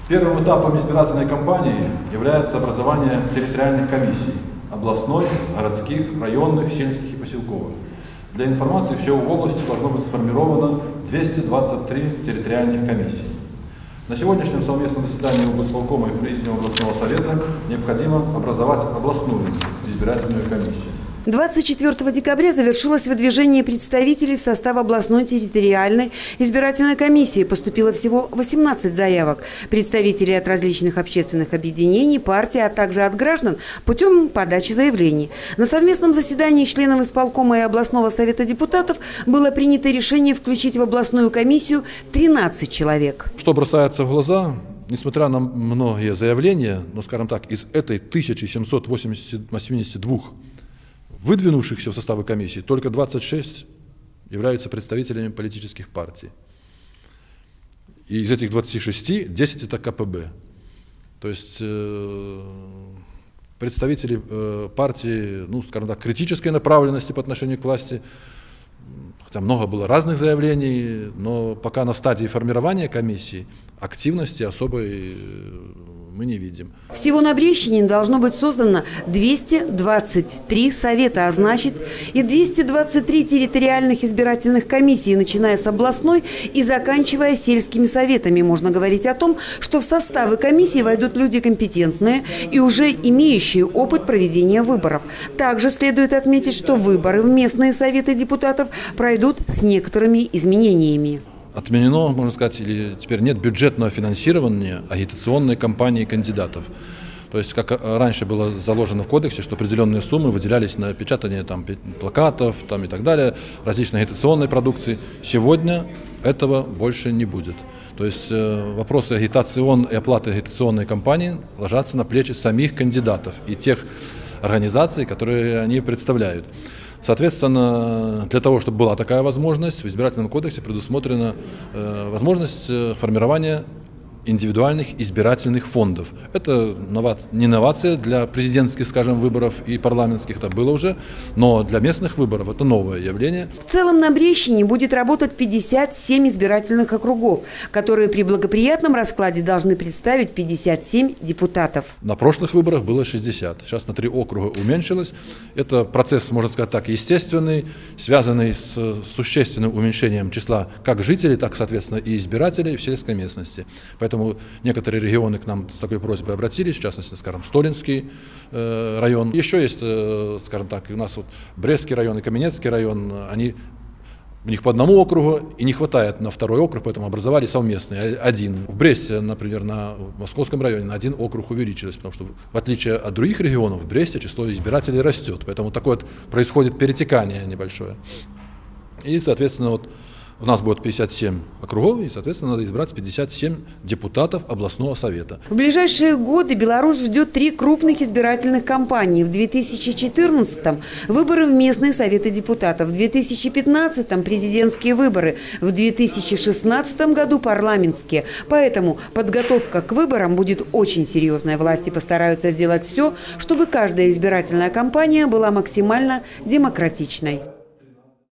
Первым этапом избирательной кампании является образование территориальных комиссий – областной, городских, районных, сельских и поселковых. Для информации, всего в области должно быть сформировано 223 территориальных комиссий. На сегодняшнем совместном заседании облсполкома и Президиума областного совета необходимо образовать областную избирательную комиссию. 24 декабря завершилось выдвижение представителей в состав областной территориальной избирательной комиссии. Поступило всего 18 заявок. Представители от различных общественных объединений, партий, а также от граждан путем подачи заявлений. На совместном заседании членов исполкома и областного совета депутатов было принято решение включить в областную комиссию 13 человек. Что бросается в глаза? Несмотря на многие заявления, но, скажем так, из этой 1782 выдвинувшихся в составы комиссии, только 26 являются представителями политических партий. И из этих 26, 10 это КПБ. То есть представители партии, ну, скажем так, критической направленности по отношению к власти, хотя много было разных заявлений, но пока на стадии формирования комиссии активности особой мы не видим. Всего на Брестщине должно быть создано 223 совета, а значит и 223 территориальных избирательных комиссий, начиная с областной и заканчивая сельскими советами. Можно говорить о том, что в составы комиссии войдут люди компетентные и уже имеющие опыт проведения выборов. Также следует отметить, что выборы в местные советы депутатов пройдут с некоторыми изменениями. Отменено, можно сказать, или теперь нет бюджетного финансирования агитационной кампании кандидатов. То есть, как раньше было заложено в кодексе, что определенные суммы выделялись на печатание плакатов и так далее, различной агитационной продукции. Сегодня этого больше не будет. То есть вопросы агитационной и оплаты агитационной кампании ложатся на плечи самих кандидатов и тех организаций, которые они представляют. Соответственно, для того, чтобы была такая возможность, в избирательном кодексе предусмотрена возможность формирования индивидуальных избирательных фондов. Это не инновация для президентских, скажем, выборов и парламентских, это было уже, но для местных выборов это новое явление. В целом на Брестщине будет работать 57 избирательных округов, которые при благоприятном раскладе должны представить 57 депутатов. На прошлых выборах было 60, сейчас на 3 округа уменьшилось. Это процесс, можно сказать так, естественный, связанный с существенным уменьшением числа как жителей, так, соответственно, и избирателей в сельской местности. Поэтому некоторые регионы к нам с такой просьбой обратились, в частности, скажем, Столинский район. Еще есть, скажем так, у нас вот Брестский район и Каменецкий район, у них по одному округу и не хватает на второй округ, поэтому образовали совместный один. В Бресте, например, на Московском районе на один округ увеличилось, потому что в отличие от других регионов, в Бресте число избирателей растет, поэтому такое происходит перетекание небольшое. И, соответственно, вот у нас будет 57 округов, и, соответственно, надо избрать 57 депутатов областного совета. В ближайшие годы Беларусь ждет 3 крупных избирательных кампании. В 2014-м выборы в местные советы депутатов, в 2015-м президентские выборы, в 2016 году парламентские. Поэтому подготовка к выборам будет очень серьезной. Власти постараются сделать все, чтобы каждая избирательная кампания была максимально демократичной.